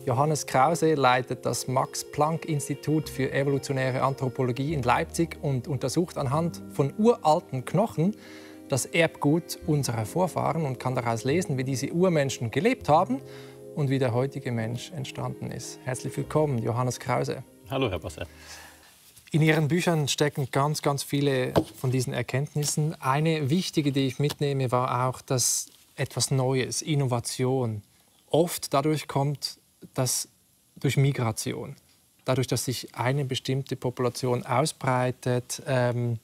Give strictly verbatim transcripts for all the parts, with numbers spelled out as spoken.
Johannes Krause leitet das Max-Planck-Institut für evolutionäre Anthropologie in Leipzig und untersucht anhand von uralten Knochen das Erbgut unserer Vorfahren und kann daraus lesen, wie diese Urmenschen gelebt haben und wie der heutige Mensch entstanden ist. Herzlich willkommen, Johannes Krause. Hallo, Herr Basser. In Ihren Büchern stecken ganz, ganz viele von diesen Erkenntnissen. Eine wichtige, die ich mitnehme, war auch, dass etwas Neues, Innovation, oft dadurch kommt, dass durch Migration, dadurch, dass sich eine bestimmte Population ausbreitet, ähm,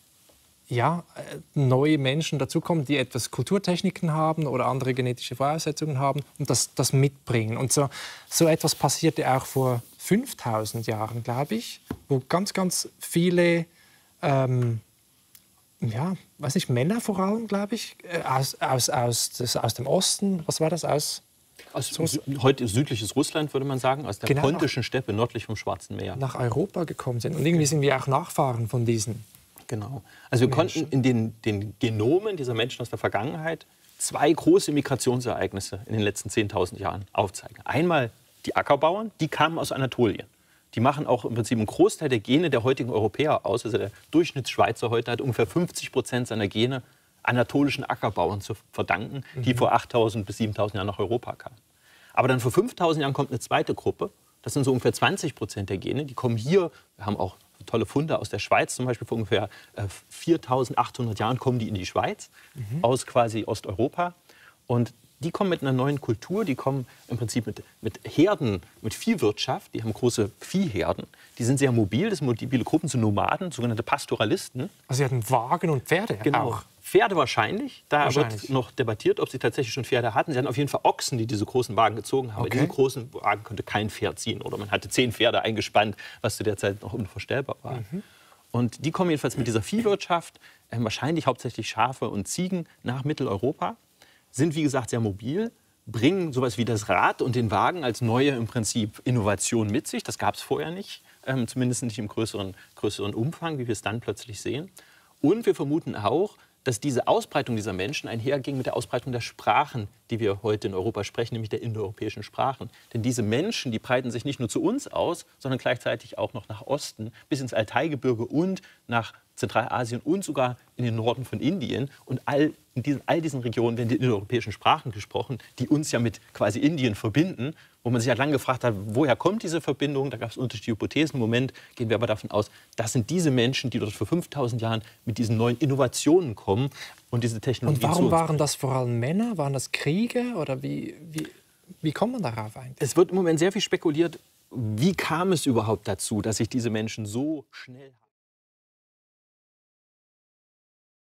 ja, neue Menschen dazukommen, die etwas Kulturtechniken haben oder andere genetische Voraussetzungen haben und das, das mitbringen. Und so, so etwas passierte auch vor fünftausend Jahren, glaube ich, wo ganz, ganz viele, ähm, ja, weiß nicht, Männer vor allem, glaube ich, aus, aus, aus, das, aus dem Osten, was war das, aus... Aus heute südliches Russland, würde man sagen, aus der genau, pontischen Steppe nördlich vom Schwarzen Meer. Nach Europa gekommen sind. Und irgendwie sind wir auch Nachfahren von diesen. Genau. Also wir Menschen. konnten in den, den Genomen dieser Menschen aus der Vergangenheit zwei große Migrationsereignisse in den letzten zehntausend Jahren aufzeigen. Einmal die Ackerbauern, die kamen aus Anatolien. Die machen auch im Prinzip einen Großteil der Gene der heutigen Europäer aus. Also der Durchschnittsschweizer heute hat ungefähr fünfzig Prozent seiner Gene anatolischen Ackerbauern zu verdanken, die mhm. vor achttausend bis siebentausend Jahren nach Europa kamen. Aber dann vor fünftausend Jahren kommt eine zweite Gruppe. Das sind so ungefähr zwanzig Prozent der Gene. Die kommen hier, wir haben auch tolle Funde aus der Schweiz, zum Beispiel vor ungefähr äh, viertausendachthundert Jahren kommen die in die Schweiz, mhm. aus quasi Osteuropa. Und die kommen mit einer neuen Kultur, die kommen im Prinzip mit, mit Herden, mit Viehwirtschaft. Die haben große Viehherden. Die sind sehr mobil, das sind mobile Gruppen, sind Nomaden, sogenannte Pastoralisten. Also sie hatten Wagen und Pferde genau. auch. Pferde wahrscheinlich. Da wahrscheinlich. wird noch debattiert, ob sie tatsächlich schon Pferde hatten. Sie hatten auf jeden Fall Ochsen, die diese großen Wagen gezogen haben. Okay. Diese großen Wagen konnte kein Pferd ziehen. Oder man hatte zehn Pferde eingespannt, was zu der Zeit noch unvorstellbar war. Mhm. Und die kommen jedenfalls mit dieser Viehwirtschaft, äh, wahrscheinlich hauptsächlich Schafe und Ziegen, nach Mitteleuropa. Sind, wie gesagt, sehr mobil, bringen sowas wie das Rad und den Wagen als neue im Prinzip Innovation mit sich. Das gab es vorher nicht, ähm, zumindest nicht im größeren, größeren Umfang, wie wir es dann plötzlich sehen. Und wir vermuten auch, dass diese Ausbreitung dieser Menschen einherging mit der Ausbreitung der Sprachen, die wir heute in Europa sprechen, nämlich der indoeuropäischen Sprachen. Denn diese Menschen, die breiten sich nicht nur zu uns aus, sondern gleichzeitig auch noch nach Osten, bis ins Altaigebirge und nach Zentralasien und sogar in den Norden von Indien. Und all, in diesen, all diesen Regionen werden die indoeuropäischen Sprachen gesprochen, die uns ja mit quasi Indien verbinden, wo man sich ja lange gefragt hat, woher kommt diese Verbindung? Da gab es unterschiedliche Hypothesen. Im Moment gehen wir aber davon aus, das sind diese Menschen, die dort vor fünftausend Jahren mit diesen neuen Innovationen kommen und diese Technologie. Und warum waren das vor allem Männer? Waren das Kriege? Oder wie, wie, wie kommt man darauf eigentlich? Es wird im Moment sehr viel spekuliert, wie kam es überhaupt dazu, dass sich diese Menschen so schnell...